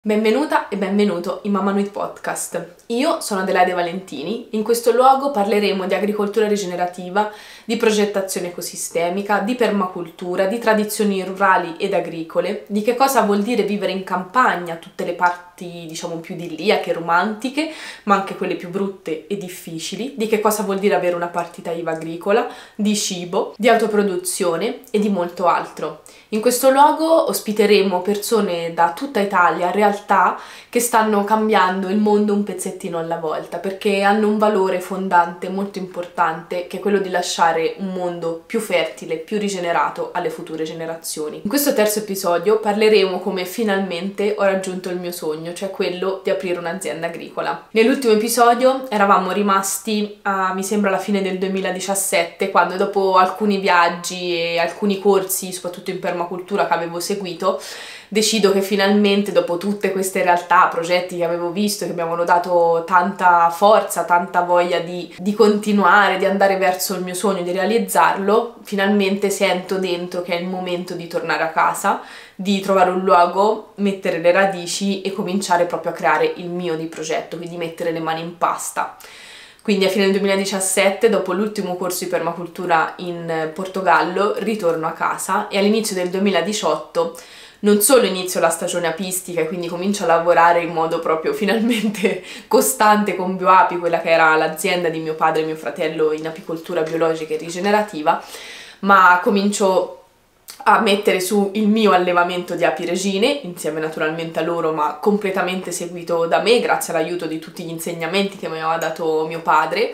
Benvenuta e benvenuto in Mamma Nuit Podcast. Io sono Adelaide Valentini. In questo luogo parleremo di agricoltura rigenerativa, di progettazione ecosistemica, di permacultura, di tradizioni rurali ed agricole, di che cosa vuol dire vivere in campagna, tutte le parti diciamo più idilliache, romantiche, ma anche quelle più brutte e difficili, di che cosa vuol dire avere una partita IVA agricola, di cibo, di autoproduzione e di molto altro. In questo luogo ospiteremo persone da tutta Italia, realtà che stanno cambiando il mondo un pezzettino alla volta, perché hanno un valore fondante molto importante, che è quello di lasciare un mondo più fertile, più rigenerato alle future generazioni. In questo terzo episodio parleremo come finalmente ho raggiunto il mio sogno, cioè quello di aprire un'azienda agricola. Nell'ultimo episodio eravamo rimasti a, mi sembra, alla fine del 2017, quando dopo alcuni viaggi e alcuni corsi, soprattutto in permacultura che avevo seguito, decido che finalmente, dopo tutte queste realtà, progetti che avevo visto, che mi avevano dato tanta forza, tanta voglia di continuare, di andare verso il mio sogno, di realizzarlo, finalmente sento dentro che è il momento di tornare a casa, di trovare un luogo, mettere le radici e cominciare proprio a creare il mio di progetto, quindi mettere le mani in pasta. Quindi a fine del 2017, dopo l'ultimo corso di permacultura in Portogallo, ritorno a casa e all'inizio del 2018 non solo inizio la stagione apistica e quindi comincio a lavorare in modo proprio finalmente costante con Bioapi, quella che era l'azienda di mio padre e mio fratello in apicoltura biologica e rigenerativa, ma comincio a mettere su il mio allevamento di api regine, insieme naturalmente a loro, ma completamente seguito da me, grazie all'aiuto di tutti gli insegnamenti che mi aveva dato mio padre.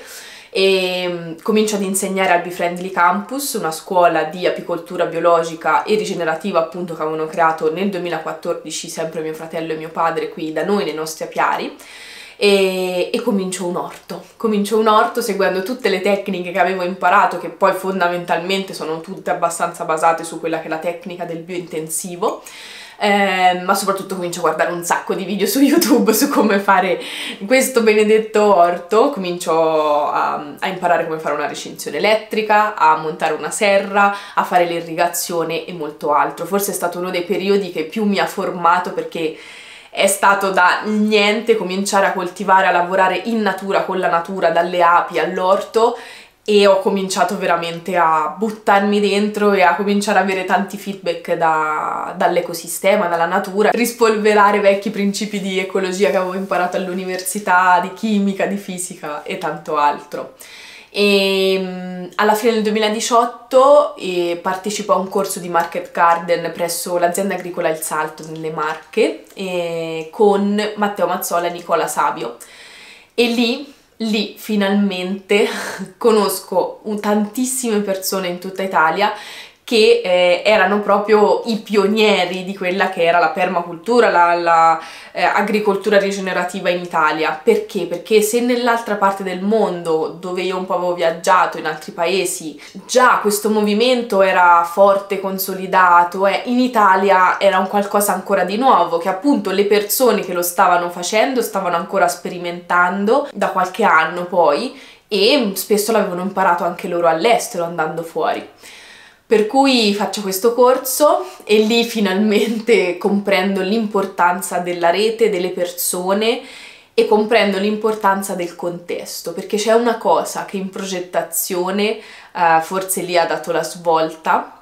E comincio ad insegnare al Befriendly Campus, una scuola di apicoltura biologica e rigenerativa appunto che avevano creato nel 2014 sempre mio fratello e mio padre qui da noi nei nostri apiari. E comincio un orto seguendo tutte le tecniche che avevo imparato, che poi fondamentalmente sono tutte abbastanza basate su quella che è la tecnica del biointensivo. Ma soprattutto comincio a guardare un sacco di video su YouTube su come fare questo benedetto orto, comincio a imparare come fare una recinzione elettrica, a montare una serra, a fare l'irrigazione e molto altro. Forse è stato uno dei periodi che più mi ha formato, perché è stato da niente cominciare a coltivare, a lavorare in natura con la natura, dalle api all'orto, e ho cominciato veramente a buttarmi dentro e a cominciare ad avere tanti feedback dall'ecosistema, dalla natura, rispolverare vecchi principi di ecologia che avevo imparato all'università, di chimica, di fisica e tanto altro. E alla fine del 2018 partecipo a un corso di Market Garden presso l'azienda agricola Il Salto nelle Marche con Matteo Mazzola e Nicola Savio, e lì finalmente conosco tantissime persone in tutta Italia che erano proprio i pionieri di quella che era la permacultura, l'agricoltura rigenerativa in Italia. Perché? Perché se nell'altra parte del mondo, dove io un po' avevo viaggiato, in altri paesi, già questo movimento era forte, consolidato, in Italia era un qualcosa ancora di nuovo, che appunto le persone che lo stavano facendo stavano ancora sperimentando da qualche anno poi, e spesso l'avevano imparato anche loro all'estero andando fuori. Per cui faccio questo corso e lì finalmente comprendo l'importanza della rete, delle persone, e comprendo l'importanza del contesto, perché c'è una cosa che in progettazione forse lì ha dato la svolta,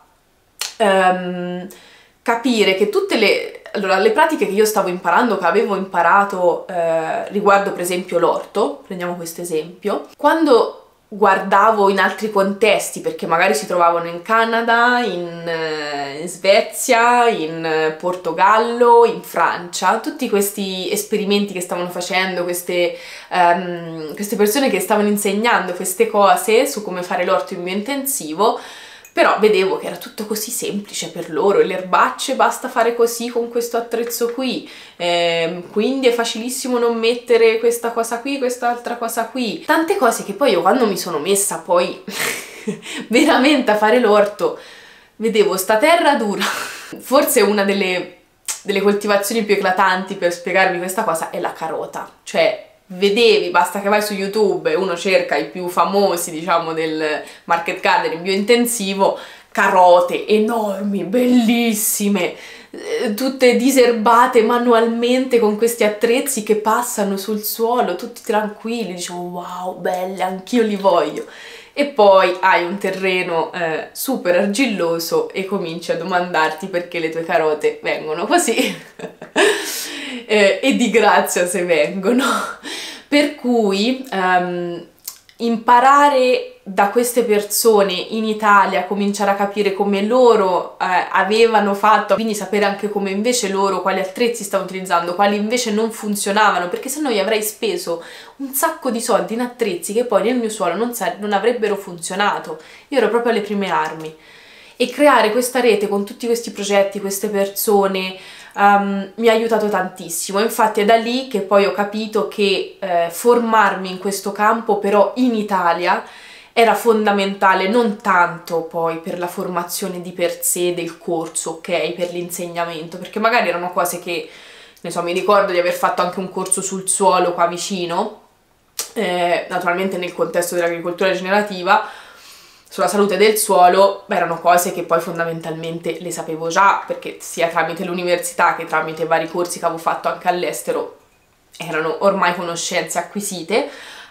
capire che tutte le pratiche che io stavo imparando, che avevo imparato riguardo per esempio l'orto, prendiamo questo esempio, quando guardavo in altri contesti, perché magari si trovavano in Canada, in Svezia, in Portogallo, in Francia, tutti questi esperimenti che stavano facendo, queste persone che stavano insegnando queste cose su come fare l'orto in biointensivo, però vedevo che era tutto così semplice per loro, le erbacce basta fare così con questo attrezzo qui, quindi è facilissimo non mettere questa cosa qui, quest'altra cosa qui. Tante cose che poi io, quando mi sono messa poi veramente a fare l'orto, vedevo sta terra dura. Forse una delle coltivazioni più eclatanti per spiegarvi questa cosa è la carota, cioè vedevi, basta che vai su YouTube e uno cerca i più famosi, diciamo, del market garden in biointensivo, carote enormi, bellissime, tutte diserbate manualmente con questi attrezzi che passano sul suolo, tutti tranquilli, dicevo wow, belle, anch'io li voglio. E poi hai un terreno super argilloso e cominci a domandarti perché le tue carote vengono così e di grazia se vengono. Per cui imparare da queste persone in Italia, cominciare a capire come loro avevano fatto, quindi sapere anche come invece loro, quali attrezzi stavano utilizzando, quali invece non funzionavano, perché se no io avrei speso un sacco di soldi in attrezzi che poi nel mio suolo non avrebbero funzionato. Io ero proprio alle prime armi. E creare questa rete con tutti questi progetti, queste persone, mi ha aiutato tantissimo. Infatti è da lì che poi ho capito che formarmi in questo campo, però in Italia, era fondamentale, non tanto poi per la formazione di per sé del corso, ok, per l'insegnamento, perché magari erano cose che, ne so, mi ricordo di aver fatto anche un corso sul suolo qua vicino, naturalmente nel contesto dell'agricoltura rigenerativa, sulla salute del suolo, erano cose che poi fondamentalmente le sapevo già, perché sia tramite l'università che tramite vari corsi che avevo fatto anche all'estero erano ormai conoscenze acquisite,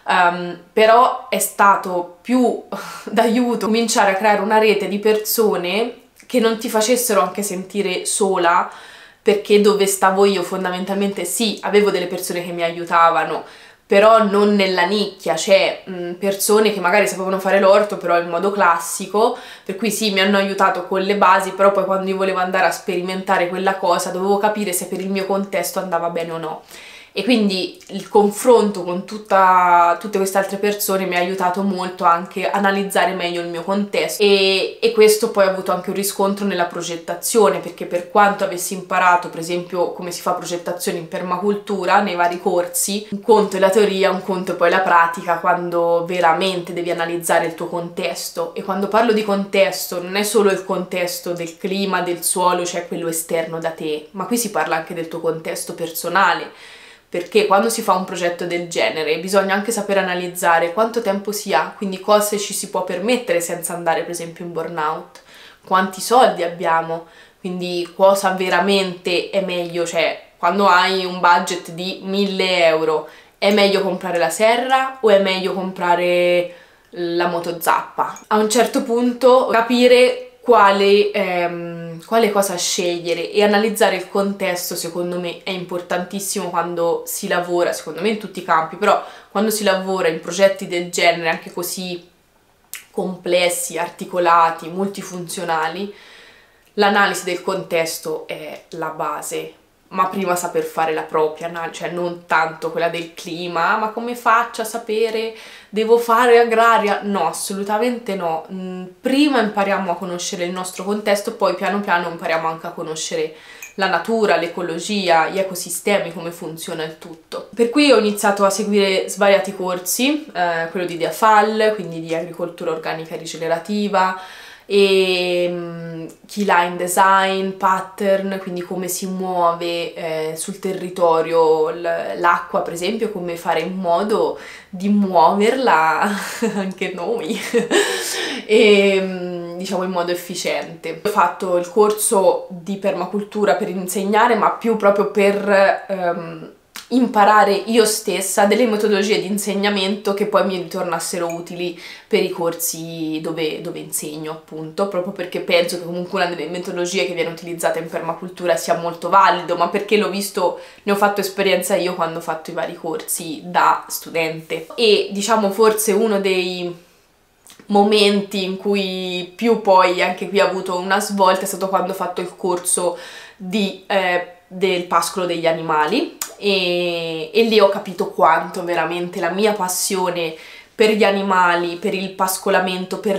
però è stato più d'aiuto cominciare a creare una rete di persone che non ti facessero anche sentire sola, perché dove stavo io fondamentalmente sì, avevo delle persone che mi aiutavano, però non nella nicchia, cioè persone che magari sapevano fare l'orto però in modo classico, per cui sì, mi hanno aiutato con le basi, però poi quando io volevo andare a sperimentare quella cosa dovevo capire se per il mio contesto andava bene o no. E quindi il confronto con tutte queste altre persone mi ha aiutato molto anche a analizzare meglio il mio contesto e questo poi ha avuto anche un riscontro nella progettazione, perché per quanto avessi imparato per esempio come si fa progettazione in permacultura nei vari corsi, un conto è la teoria, un conto è poi la pratica quando veramente devi analizzare il tuo contesto. E quando parlo di contesto non è solo il contesto del clima, del suolo, cioè quello esterno da te, ma qui si parla anche del tuo contesto personale. Perché quando si fa un progetto del genere bisogna anche sapere analizzare quanto tempo si ha, quindi cosa ci si può permettere senza andare per esempio in burnout, quanti soldi abbiamo, quindi cosa veramente è meglio, cioè quando hai un budget di 1000 euro è meglio comprare la serra o è meglio comprare la motozappa? A un certo punto capire quale cosa scegliere e analizzare il contesto secondo me è importantissimo quando si lavora, secondo me in tutti i campi, però quando si lavora in progetti del genere anche così complessi, articolati, multifunzionali, l'analisi del contesto è la base. Ma prima saper fare la propria analisi, cioè non tanto quella del clima, ma come faccio a sapere, devo fare agraria? No, assolutamente no. Prima impariamo a conoscere il nostro contesto, poi piano piano impariamo anche a conoscere la natura, l'ecologia, gli ecosistemi, come funziona il tutto. Per cui ho iniziato a seguire svariati corsi, quello di DIAFAL, quindi di agricoltura organica e rigenerativa, e key line design, pattern, quindi come si muove sul territorio l'acqua, per esempio, come fare in modo di muoverla anche noi e diciamo in modo efficiente. Ho fatto il corso di permacultura per insegnare, ma più proprio per imparare io stessa delle metodologie di insegnamento che poi mi ritornassero utili per i corsi dove insegno, appunto, proprio perché penso che comunque una delle metodologie che viene utilizzata in permacultura sia molto valido, ma perché l'ho visto, ne ho fatto esperienza io quando ho fatto i vari corsi da studente. E diciamo forse uno dei momenti in cui più poi anche qui ha avuto una svolta è stato quando ho fatto il corso del pascolo degli animali e lì ho capito quanto veramente la mia passione per gli animali, per il pascolamento, per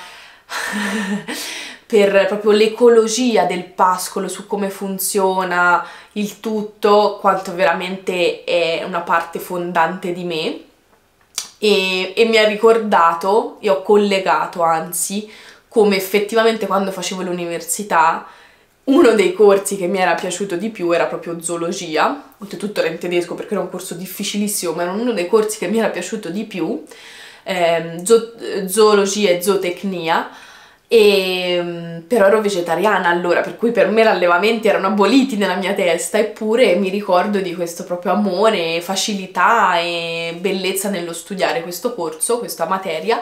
proprio l'ecologia del pascolo, su come funziona il tutto, quanto veramente è una parte fondante di me e mi ha ricordato e ho collegato anzi come effettivamente quando facevo l'università uno dei corsi che mi era piaciuto di più era proprio zoologia, oltretutto era in tedesco perché era un corso difficilissimo, ma era uno dei corsi che mi era piaciuto di più, zoologia e zootecnia, Però ero vegetariana allora, per cui per me gli allevamenti erano aboliti nella mia testa, eppure mi ricordo di questo proprio amore, facilità e bellezza nello studiare questo corso, questa materia,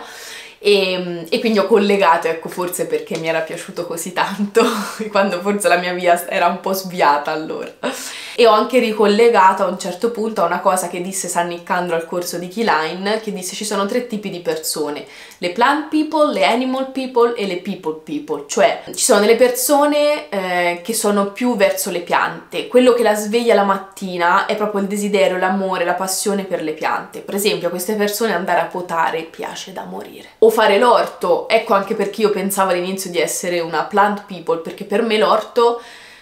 e quindi ho collegato, ecco, forse perché mi era piaciuto così tanto, quando forse la mia via era un po' sviata allora. E ho anche ricollegato a un certo punto a una cosa che disse San Nicandro al corso di Keyline, che disse ci sono 3 tipi di persone: le plant people, le animal people e le people people. Cioè ci sono delle persone che sono più verso le piante, quello che la sveglia la mattina è proprio il desiderio, l'amore, la passione per le piante. Per esempio a queste persone andare a potare piace da morire, o fare l'orto. Ecco anche perché io pensavo all'inizio di essere una plant people, perché per me l'orto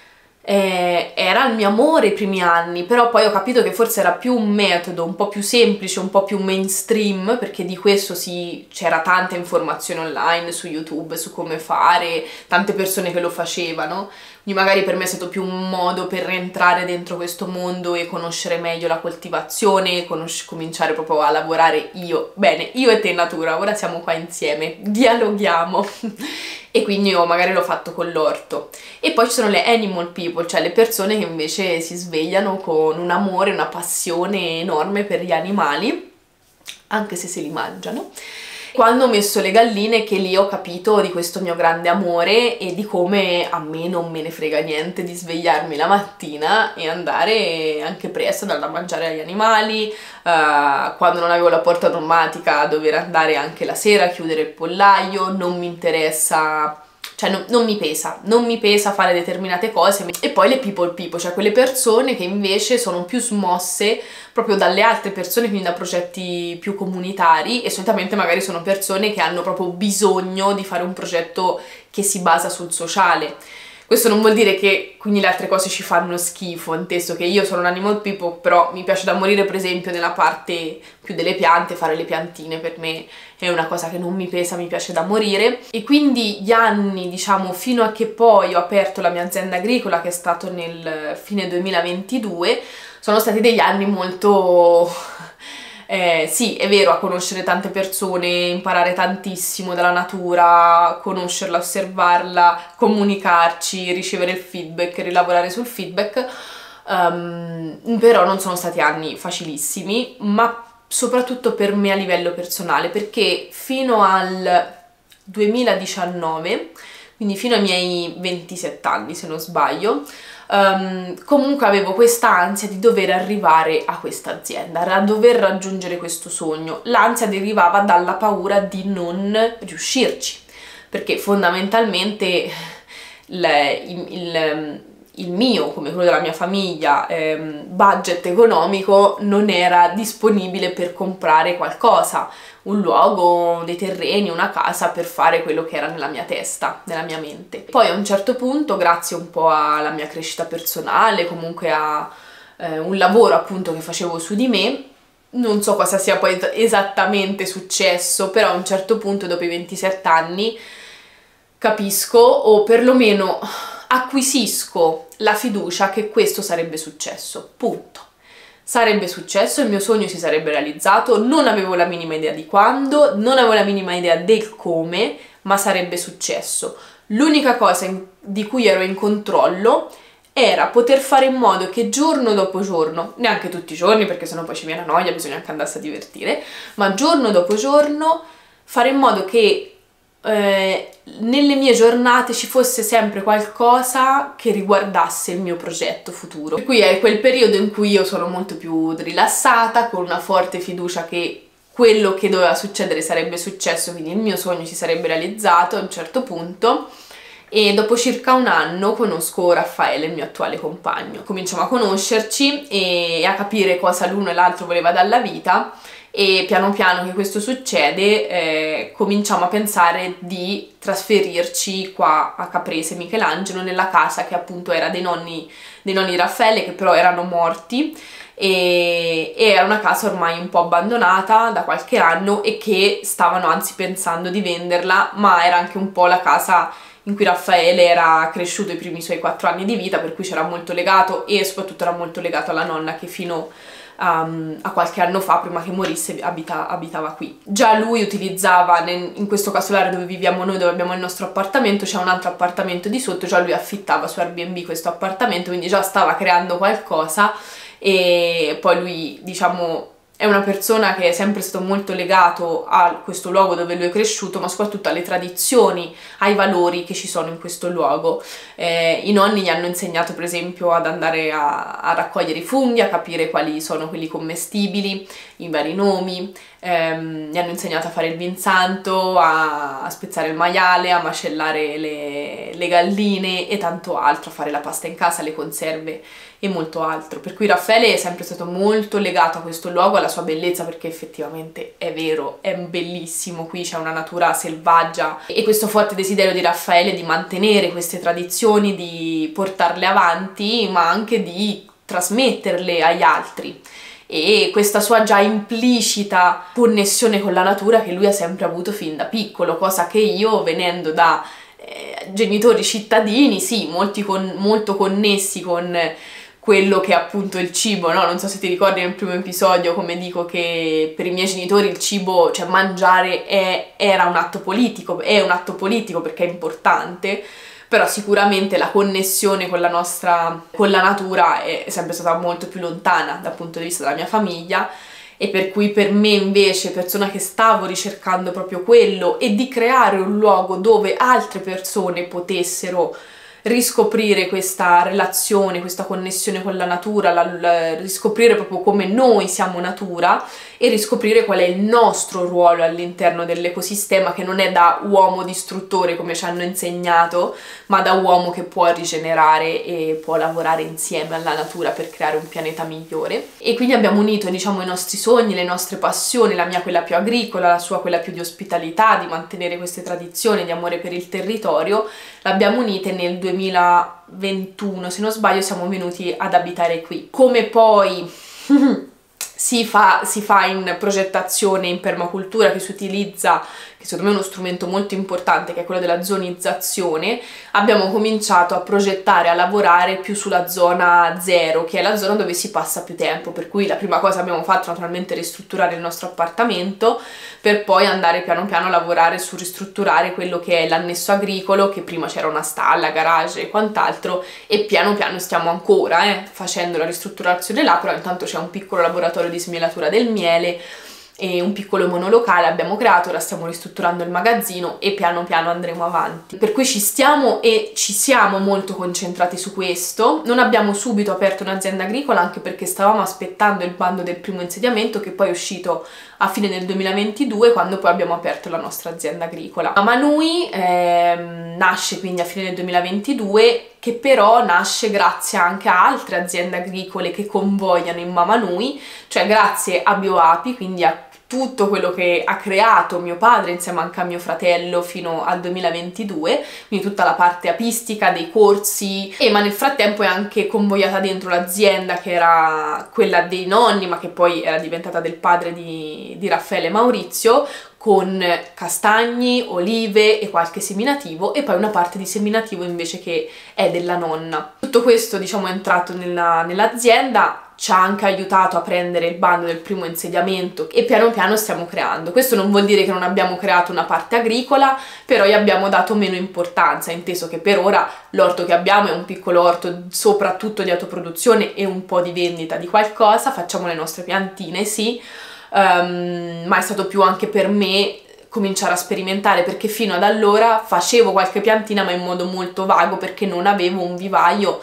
era il mio amore i primi anni, però poi ho capito che forse era più un metodo un po' più semplice, un po' più mainstream, perché di questo c'era tanta informazione online su YouTube su come fare, tante persone che lo facevano, quindi magari per me è stato più un modo per entrare dentro questo mondo e conoscere meglio la coltivazione, cominciare proprio a lavorare io e te natura, ora siamo qua insieme, dialoghiamo. E quindi io magari l'ho fatto con l'orto. E poi ci sono le animal people, cioè le persone che invece si svegliano con un amore, una passione enorme per gli animali, anche se li mangiano. Quando ho messo le galline, che lì ho capito di questo mio grande amore e di come a me non me ne frega niente di svegliarmi la mattina e andare anche presto ad andare a mangiare agli animali, quando non avevo la porta automatica a dover andare anche la sera a chiudere il pollaio, non mi interessa, cioè non mi pesa fare determinate cose. E poi le people, cioè quelle persone che invece sono più smosse proprio dalle altre persone, quindi da progetti più comunitari, e solitamente magari sono persone che hanno proprio bisogno di fare un progetto che si basa sul sociale. Questo non vuol dire che quindi le altre cose ci fanno schifo, inteso che io sono un animal people, però mi piace da morire per esempio nella parte più delle piante, fare le piantine per me è una cosa che non mi pesa, mi piace da morire. E quindi gli anni, diciamo, fino a che poi ho aperto la mia azienda agricola, che è stato nel fine 2022, sono stati degli anni molto... sì, è vero, a conoscere tante persone, imparare tantissimo dalla natura, conoscerla, osservarla, comunicarci, ricevere il feedback, rilavorare sul feedback, però non sono stati anni facilissimi, ma soprattutto per me a livello personale, perché fino al 2019, quindi fino ai miei 27 anni se non sbaglio, comunque avevo questa ansia di dover arrivare a questa azienda, a dover raggiungere questo sogno. L'ansia derivava dalla paura di non riuscirci, perché fondamentalmente il mio, come quello della mia famiglia, budget economico non era disponibile per comprare qualcosa, un luogo, dei terreni, una casa, per fare quello che era nella mia testa, nella mia mente. Poi a un certo punto, grazie un po' alla mia crescita personale, comunque a un lavoro appunto che facevo su di me, non so cosa sia poi esattamente successo, però a un certo punto, dopo i 27 anni, capisco, o perlomeno acquisisco la fiducia che questo sarebbe successo, punto. Sarebbe successo, il mio sogno si sarebbe realizzato, non avevo la minima idea di quando, non avevo la minima idea del come, ma sarebbe successo. L'unica cosa di cui ero in controllo era poter fare in modo che giorno dopo giorno, neanche tutti i giorni perché sennò poi ci viene noia, bisogna anche andarsi a divertire, ma giorno dopo giorno fare in modo che nelle mie giornate ci fosse sempre qualcosa che riguardasse il mio progetto futuro. Per cui è quel periodo in cui io sono molto più rilassata, con una forte fiducia che quello che doveva succedere sarebbe successo, quindi il mio sogno si sarebbe realizzato a un certo punto. E dopo circa un anno conosco Raffaele, il mio attuale compagno. Cominciamo a conoscerci e a capire cosa l'uno e l'altro voleva dalla vita, e piano piano che questo succede cominciamo a pensare di trasferirci qua a Caprese Michelangelo, nella casa che appunto era dei nonni Raffaele, che però erano morti, e era una casa ormai un po' abbandonata da qualche anno e che stavano anzi pensando di venderla, ma era anche un po' la casa in cui Raffaele era cresciuto i primi suoi 4 anni di vita, per cui c'era molto legato, e soprattutto era molto legato alla nonna che fino a qualche anno fa, prima che morisse, abitava qui. Già lui utilizzava, in questo casolare dove viviamo noi, dove abbiamo il nostro appartamento, c'è un altro appartamento di sotto, già lui affittava su Airbnb questo appartamento, quindi già stava creando qualcosa. E poi lui, diciamo, è una persona che è sempre stato molto legato a questo luogo dove lui è cresciuto, ma soprattutto alle tradizioni, ai valori che ci sono in questo luogo. I nonni gli hanno insegnato per esempio ad andare a raccogliere i funghi, a capire quali sono quelli commestibili, i vari nomi, gli hanno insegnato a fare il vin santo, a spezzare il maiale, a macellare le galline e tanto altro, a fare la pasta in casa, le conserve e molto altro. Per cui Raffaele è sempre stato molto legato a questo luogo, alla sua bellezza, perché effettivamente è vero, è bellissimo, qui c'è una natura selvaggia, e questo forte desiderio di Raffaele di mantenere queste tradizioni, di portarle avanti, ma anche di trasmetterle agli altri. E questa sua già implicita connessione con la natura che lui ha sempre avuto fin da piccolo, cosa che io, venendo da genitori cittadini, sì, molto connessi con quello che è appunto il cibo, no? Non so se ti ricordi nel primo episodio come dico che per i miei genitori il cibo, cioè mangiare, era un atto politico, è un atto politico perché è importante, però sicuramente la connessione con la natura è sempre stata molto più lontana dal punto di vista della mia famiglia, e per cui per me invece, persona che stavo ricercando proprio quello e di creare un luogo dove altre persone potessero riscoprire questa relazione, questa connessione con la natura, riscoprire proprio come noi siamo natura e riscoprire qual è il nostro ruolo all'interno dell'ecosistema, che non è da uomo distruttore come ci hanno insegnato, ma da uomo che può rigenerare e può lavorare insieme alla natura per creare un pianeta migliore. E quindi abbiamo unito, diciamo, i nostri sogni, le nostre passioni, la mia quella più agricola, la sua quella più di ospitalità, di mantenere queste tradizioni, di amore per il territorio, l'abbiamo unite nel 2021, se non sbaglio, siamo venuti ad abitare qui. Come poi si fa in progettazione, in permacultura, che si utilizza, che secondo me è uno strumento molto importante, che è quello della zonizzazione, abbiamo cominciato a progettare, a lavorare più sulla zona 0, che è la zona dove si passa più tempo, per cui la prima cosa che abbiamo fatto naturalmente è ristrutturare il nostro appartamento, per poi andare piano piano a lavorare su ristrutturare quello che è l'annesso agricolo, che prima c'era una stalla, garage e quant'altro, e piano piano stiamo ancora facendo la ristrutturazione là, però intanto c'è un piccolo laboratorio di smielatura del miele e un piccolo monolocale abbiamo creato, ora stiamo ristrutturando il magazzino e piano piano andremo avanti. Per cui ci stiamo e ci siamo molto concentrati su questo. Non abbiamo subito aperto un'azienda agricola, anche perché stavamo aspettando il bando del primo insediamento, che poi è uscito a fine del 2022, quando poi abbiamo aperto la nostra azienda agricola. Mama Nui nasce quindi a fine del 2022, che però nasce grazie anche a altre aziende agricole che convogliano in Mama Nui, cioè grazie a Bioapi, quindi a tutto quello che ha creato mio padre insieme anche a mio fratello fino al 2022, quindi tutta la parte apistica, dei corsi, ma nel frattempo è anche convogliata dentro l'azienda che era quella dei nonni, ma che poi era diventata del padre di Raffaele e Maurizio, con castagni, olive e qualche seminativo, e poi una parte di seminativo invece che è della nonna. Tutto questo, diciamo, è entrato nell'azienda, ci ha anche aiutato a prendere il bando del primo insediamento e piano piano stiamo creando. Questo non vuol dire che non abbiamo creato una parte agricola, però gli abbiamo dato meno importanza, inteso che per ora l'orto che abbiamo è un piccolo orto soprattutto di autoproduzione e un po' di vendita di qualcosa, facciamo le nostre piantine, sì, ma è stato più anche per me cominciare a sperimentare, perché fino ad allora facevo qualche piantina ma in modo molto vago, perché non avevo un vivaio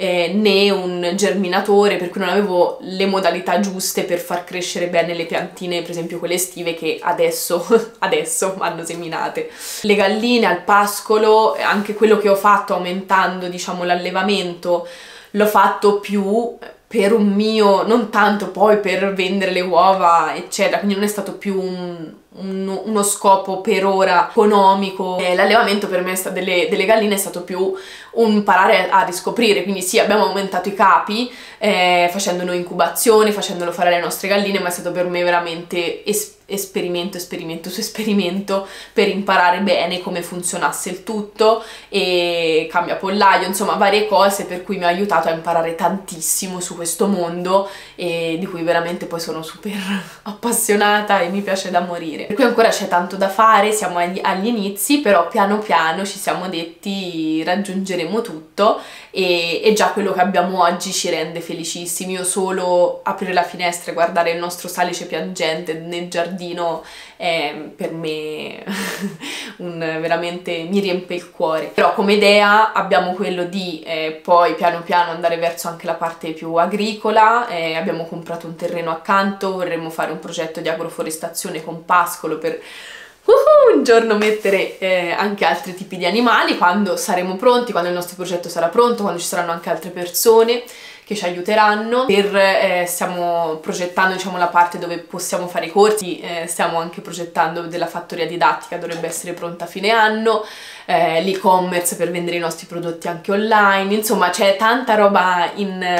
né un germinatore, per cui non avevo le modalità giuste per far crescere bene le piantine, per esempio quelle estive, che adesso vanno seminate. Le galline al pascolo, anche quello che ho fatto aumentando, diciamo, l'allevamento, l'ho fatto più per un mio, non tanto poi per vendere le uova eccetera, quindi non è stato più uno scopo per ora economico. L'allevamento per me delle galline è stato più un imparare a riscoprire, quindi sì, abbiamo aumentato i capi facendo incubazione, facendolo fare alle nostre galline, ma è stato per me veramente esperimento su esperimento per imparare bene come funzionasse il tutto, e cambia pollaio, insomma varie cose per cui mi ha aiutato a imparare tantissimo su questo mondo, e di cui veramente poi sono super appassionata e mi piace da morire. Per cui ancora c'è tanto da fare, siamo agli inizi, però piano piano ci siamo detti raggiungeremo tutto, e già quello che abbiamo oggi ci rende felicissimi. Io solo aprire la finestra e guardare il nostro salice piangente nel giardino per me veramente mi riempie il cuore. Però come idea abbiamo quello di poi piano piano andare verso anche la parte più agricola. Abbiamo comprato un terreno accanto, vorremmo fare un progetto di agroforestazione con pascolo per un giorno mettere anche altri tipi di animali quando saremo pronti, quando il nostro progetto sarà pronto, quando ci saranno anche altre persone che ci aiuteranno. Stiamo progettando, diciamo, la parte dove possiamo fare i corsi, stiamo anche progettando della fattoria didattica, dovrebbe essere pronta a fine anno, l'e-commerce per vendere i nostri prodotti anche online, insomma c'è tanta roba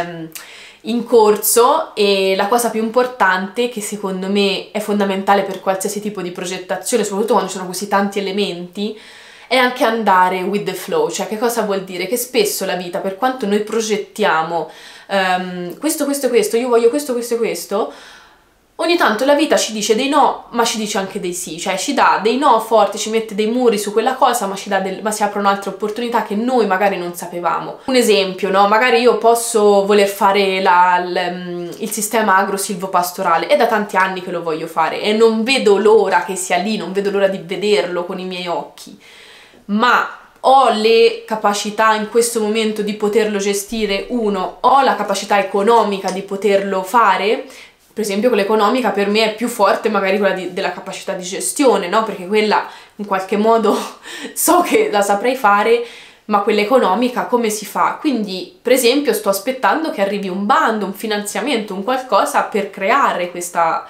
in corso, e la cosa più importante, che secondo me è fondamentale per qualsiasi tipo di progettazione, soprattutto quando ci sono così tanti elementi, è anche andare with the flow. Cioè, che cosa vuol dire? Che spesso la vita, per quanto noi progettiamo questo, io voglio questo, ogni tanto la vita ci dice dei no, ma ci dice anche dei sì, cioè ci dà dei no forti, ci mette dei muri su quella cosa, ma si aprono altre opportunità che noi magari non sapevamo. Un esempio, no? Magari io posso voler fare il sistema agro-silvopastorale, è da tanti anni che lo voglio fare e non vedo l'ora che sia lì, non vedo l'ora di vederlo con i miei occhi, ma ho le capacità in questo momento di poterlo gestire? Ho la capacità economica di poterlo fare? Per esempio quella economica per me è più forte magari quella della capacità di gestione, no? Perché quella in qualche modo so che la saprei fare, ma quella economica come si fa? Quindi per esempio sto aspettando che arrivi un bando, un finanziamento, un qualcosa per creare questa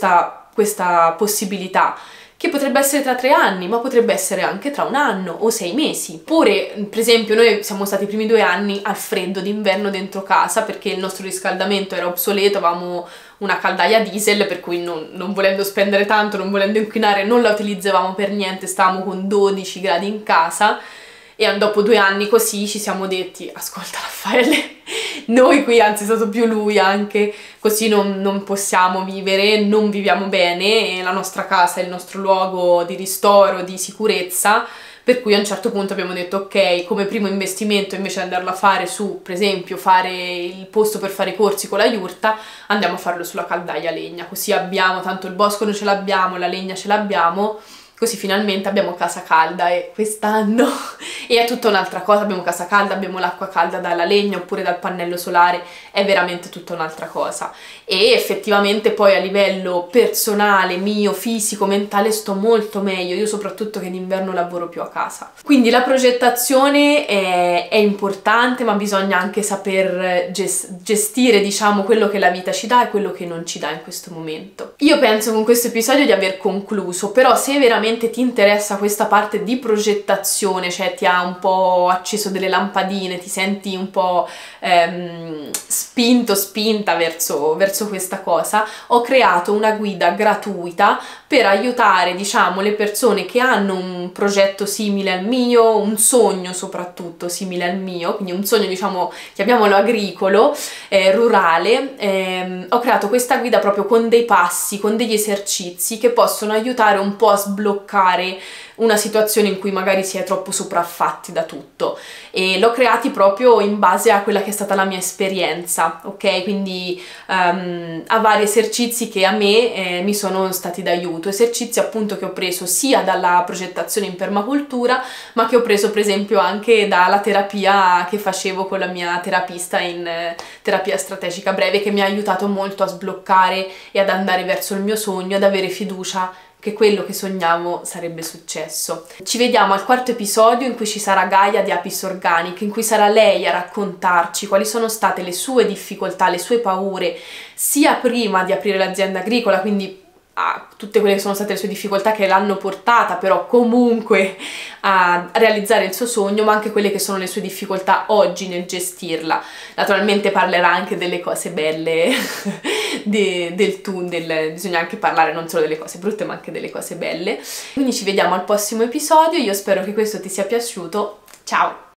possibilità, che potrebbe essere tra 3 anni, ma potrebbe essere anche tra 1 anno o 6 mesi. Oppure, per esempio, noi siamo stati i primi 2 anni al freddo d'inverno dentro casa perché il nostro riscaldamento era obsoleto, avevamo una caldaia diesel, per cui non volendo spendere tanto, non volendo inquinare, non la utilizzavamo per niente, stavamo con 12 gradi in casa, e dopo 2 anni così ci siamo detti: ascolta Raffaele, noi qui, anzi è stato più lui anche, così non possiamo vivere, non viviamo bene, e la nostra casa è il nostro luogo di ristoro, di sicurezza, per cui a un certo punto abbiamo detto ok, come primo investimento, invece di andarlo a fare su, per esempio, fare il posto per fare i corsi con la yurta, andiamo a farlo sulla caldaia a legna, così abbiamo, tanto il bosco non ce l'abbiamo, la legna ce l'abbiamo, così finalmente abbiamo casa calda. E quest'anno e è tutta un'altra cosa, abbiamo casa calda, abbiamo l'acqua calda dalla legna oppure dal pannello solare, è veramente tutta un'altra cosa. E effettivamente poi a livello personale, mio, fisico, mentale, sto molto meglio, io soprattutto che d'inverno lavoro più a casa. Quindi la progettazione è importante, ma bisogna anche saper gestire, diciamo, quello che la vita ci dà e quello che non ci dà in questo momento. Io penso con questo episodio di aver concluso, però se veramente ti interessa questa parte di progettazione, cioè ti ha un po' acceso delle lampadine, ti senti un po' spinta verso questa cosa, ho creato una guida gratuita per aiutare, diciamo, le persone che hanno un progetto simile al mio, un sogno soprattutto simile al mio, quindi un sogno, diciamo, chiamiamolo agricolo, rurale. Ho creato questa guida proprio con dei passi, con degli esercizi che possono aiutare un po' a sbloccare una situazione in cui magari si è troppo sopraffatti da tutto, e l'ho creati proprio in base a quella che è stata la mia esperienza, ok? Quindi a vari esercizi che a me mi sono stati d'aiuto, esercizi appunto che ho preso sia dalla progettazione in permacultura, ma che ho preso per esempio anche dalla terapia che facevo con la mia terapista in terapia strategica breve, che mi ha aiutato molto a sbloccare e ad andare verso il mio sogno, ad avere fiducia che quello che sognavo sarebbe successo. Ci vediamo al 4º episodio, in cui ci sarà Gaia di Apis Organic, in cui sarà lei a raccontarci quali sono state le sue difficoltà, le sue paure, sia prima di aprire l'azienda agricola, quindi a tutte quelle che sono state le sue difficoltà che l'hanno portata però comunque a realizzare il suo sogno, ma anche quelle che sono le sue difficoltà oggi nel gestirla. Naturalmente parlerà anche delle cose belle del tunnel, bisogna anche parlare non solo delle cose brutte ma anche delle cose belle. Quindi ci vediamo al prossimo episodio, io spero che questo ti sia piaciuto, ciao!